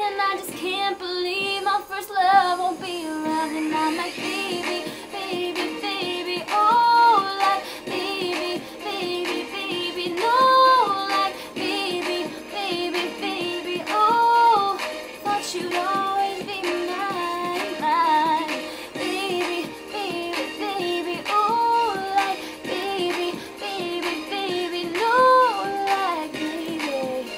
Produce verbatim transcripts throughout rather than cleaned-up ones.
and I just can't believe my first love won't be around. And I'm like, baby, baby, baby, oh, like, baby, baby, baby, no, like, baby, baby, baby, oh, thought you'd always be mine, mine, baby, baby, baby, oh, like, baby, baby, baby, no, like, baby,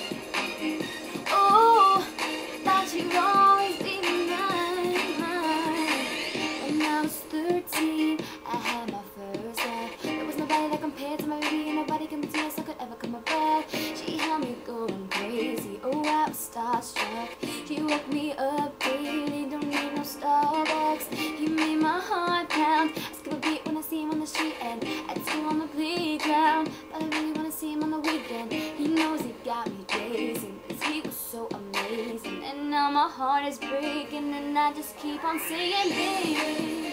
oh, thought you'd always be mine, mine. When I was thirteen, I had my first love. There was nobody that compared to my baby, and nobody compared to could ever come above. She had me going crazy, oh, I was starstruck. She woke me up daily, don't need no Starbucks. He made my heart pound. I skip a beat when I see him on the street, and I'd scream on the playground. But I really wanna see him on the weekend. He knows he got me dazing, 'cause he was so amazing. And now my heart is breaking, and I just keep on saying, baby,